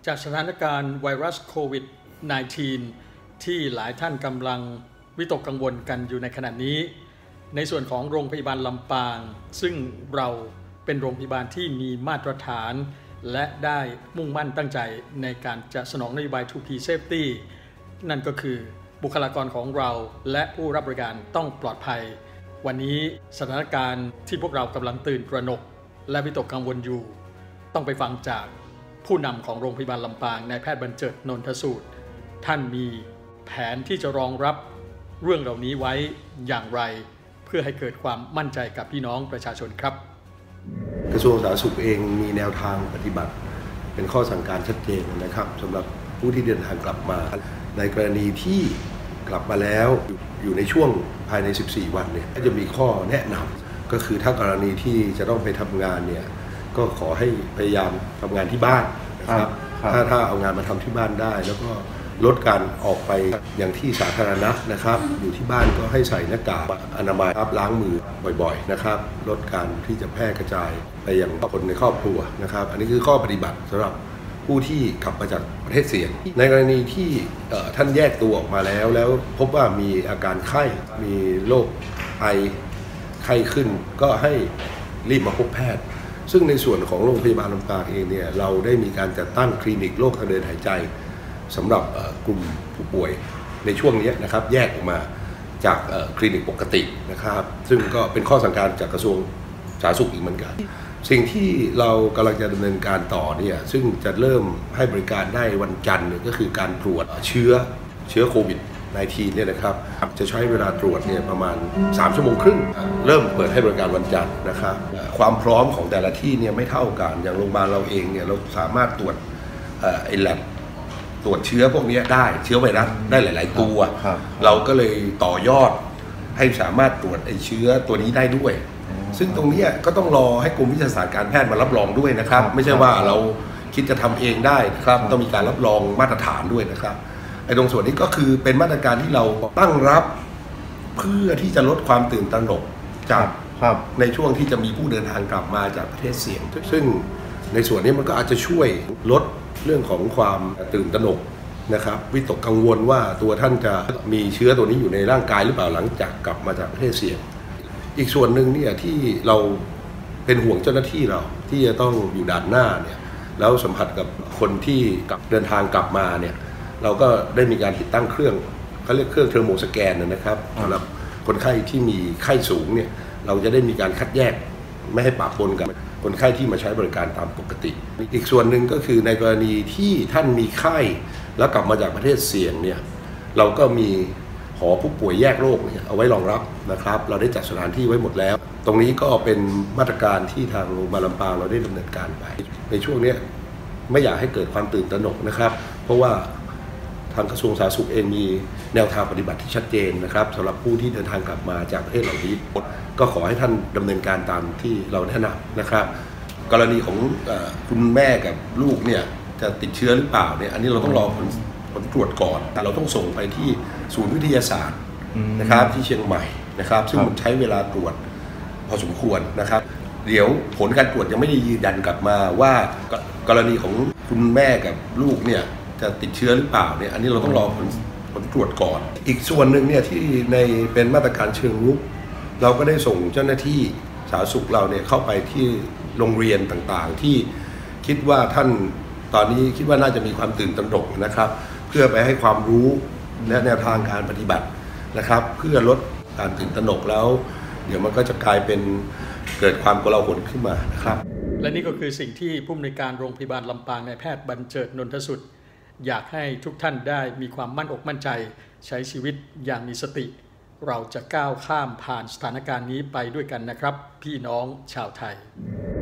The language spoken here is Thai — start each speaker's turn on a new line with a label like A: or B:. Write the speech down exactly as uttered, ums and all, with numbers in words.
A: จากสถานการณ์ไวรัสโควิด สิบเก้า ที่หลายท่านกำลังวิตกกังวลกันอยู่ในขณะนี้ในส่วนของโรงพยาบาลลำปางซึ่งเราเป็นโรงพยาบาลที่มีมาตรฐานและได้มุ่งมั่นตั้งใจในการจะสนองนโยบาย ทู พี Safety นั่นก็คือบุคลากรของเราและผู้รับบริการต้องปลอดภัยวันนี้สถานการณ์ที่พวกเรากำลังตื่นตระหนกและวิตกกังวลอยู่ต้องไปฟังจากผู้นำของโรงพยาบาลลำปางนายแพทย์บรรเจิดนนทสูตรท่านมีแผนที่จะรองรับเรื่องเหล่านี้ไว้อย่างไรเพื่อให้เกิดความมั่นใจกับพี่น้องประชาชนครับ
B: กระทรวงสาธารณสุขเองมีแนวทางปฏิบัติเป็นข้อสั่งการชัดเจนนะครับสำหรับผู้ที่เดินทางกลับมาในกรณีที่กลับมาแล้วอยู่ในช่วงภายในสิบสี่วันเนี่ยก็จะมีข้อแนะนำก็คือถ้ากรณีที่จะต้องไปทำงานเนี่ยก็ขอให้พยายามทำงานที่บ้านนะครับถ้าถ้าเอางานมาทำที่บ้านได้แล้วก็ลดการออกไปอย่างที่สาธารณะนะครับอยู่ที่บ้านก็ให้ใส่หน้ากากอนามัยล้างมือบ่อยๆนะครับลดการที่จะแพร่กระจายไปยังคนในครอบครัวนะครับอันนี้คือข้อปฏิบัติสำหรับผู้ที่กลับมาจากประเทศเสี่ยงในกรณีที่ท่านแยกตัวออกมาแล้วแล้วพบว่ามีอาการไข้มีโรคไอไข้ขึ้นก็ให้รีบมาพบแพทย์ซึ่งในส่วนของโรงพยาบาลลำปางเองเนี่ยเราได้มีการจัดตั้งคลินิกโรคทางเดินหายใจสำหรับกลุ่มผู้ป่วยในช่วงนี้นะครับแยกออกมาจากคลินิกปกตินะครับซึ่งก็เป็นข้อสั่งการจากกระทรวงสาธารณสุขอีกเหมือนกันสิ่งที่เรากำลังจะดำเนินการต่อเนี่ยซึ่งจะเริ่มให้บริการได้วันจันทร์เนี่ยก็คือการตรวจเชื้อเชื้อโควิด สิบเก้า เนี่ยนะครับจะใช้เวลาตรวจเนี่ยประมาณสามชั่วโมงครึ่งเริ่มเปิดให้บริการวันจันทร์นะครับความพร้อมของแต่ละที่เนี่ยไม่เท่ากันอย่างโรงพยาบาลเราเองเนี่ยเราสามารถตรวจไอ้แลบตรวจเชื้อพวกนี้ได้เชื้อไวรัสได้หลายๆตัวเราก็เลยต่อยอดให้สามารถตรวจไอ้เชื้อตัวนี้ได้ด้วยซึ่งตรงนี้ก็ต้องรอให้กรมวิทยาศาสตร์การแพทย์มารับรองด้วยนะครับไม่ใช่ว่าเราคิดจะทำเองได้นะครับต้องมีการรับรองมาตรฐานด้วยนะครับไอ้ตรงส่วนนี้ก็คือเป็นมาตรการที่เราตั้งรับเพื่อที่จะลดความตื่นตระหนกจากในช่วงที่จะมีผู้เดินทางกลับมาจากประเทศเสี่ยงซึ่งในส่วนนี้มันก็อาจจะช่วยลดเรื่องของความตื่นตระหนกนะครับวิตกกังวลว่าตัวท่านจะมีเชื้อตัวนี้อยู่ในร่างกายหรือเปล่าหลังจากกลับมาจากประเทศเสี่ยงอีกส่วนหนึ่งเนี่ยที่เราเป็นห่วงเจ้าหน้าที่เราที่จะต้องอยู่ด่านหน้าเนี่ยแล้วสัมผัสกับคนที่เดินทางกลับมาเนี่ยเราก็ได้มีการติดตั้งเครื่องเขาเรียกเครื่องเทอร์โมสแกนนะครับสำหรับคนไข้ที่มีไข้สูงเนี่ยเราจะได้มีการคัดแยกไม่ให้ปะปนกับคนไข้ที่มาใช้บริการตามปกติอีกส่วนหนึ่งก็คือในกรณีที่ท่านมีไข้แล้วกลับมาจากประเทศเสี่ยงเนี่ยเราก็มีหอผู้ป่วยแยกโรคเนี่ยเอาไว้รองรับนะครับเราได้จัดสถานที่ไว้หมดแล้วตรงนี้ก็เป็นมาตรการที่ทางโรงพยาบาลลำปางเราได้ดำเนินการไปในช่วงนี้ไม่อยากให้เกิดความตื่นตระหนกนะครับเพราะว่าทางกระทรวงสาธารณสุขเองมีแนวทางปฏิบัติที่ชัดเจนนะครับสำหรับผู้ที่เดินทางกลับมาจากประเทศเหล่านี้ก็ขอให้ท่านดำเนินการตามที่เราแนะนำนะครับกรณีของคุณแม่กับลูกเนี่ยจะติดเชื้อหรือเปล่าเนี่ยอันนี้เราต้องรอผลผลตรวจก่อนแต่เราต้องส่งไปที่ศูนย์วิทยาศาสตร์นะครับที่เชียงใหม่นะครับซึ่งมันใช้เวลาตรวจพอสมควรนะครับเดี๋ยวผลการตรวจยังไม่ได้ยืนยันกลับมาว่ากรณีของคุณแม่กับลูกเนี่ยจะติดเชื้อหรือเปล่าเนี่ยอันนี้เราต้องรอผลผลตรวจก่อนอีกส่วนหนึ่งเนี่ยที่ในเป็นมาตรการเชิงรุกเราก็ได้ส่งเจ้าหน้าที่สาธารณสุขเราเนี่ยเข้าไปที่โรงเรียนต่างๆที่คิดว่าท่านตอนนี้คิดว่าน่าจะมีความตื่นตระหนกนะครับเพื่อไปให้ความรู้และแนวทางการปฏิบัตินะครับเพื่อลดการตื่นตระหนกแล้วเดี๋ยวมันก็จะกลายเป็นเกิดความโกลาหลขึ้นมานะครับ
A: และนี่ก็คือสิ่งที่ผู้อำนวยการโรงพยาบาลลำปางนายแพทย์บรรเจิดนนทสุดอยากให้ทุกท่านได้มีความมั่นอกมั่นใจใช้ชีวิตอย่างมีสติเราจะก้าวข้ามผ่านสถานการณ์นี้ไปด้วยกันนะครับพี่น้องชาวไทย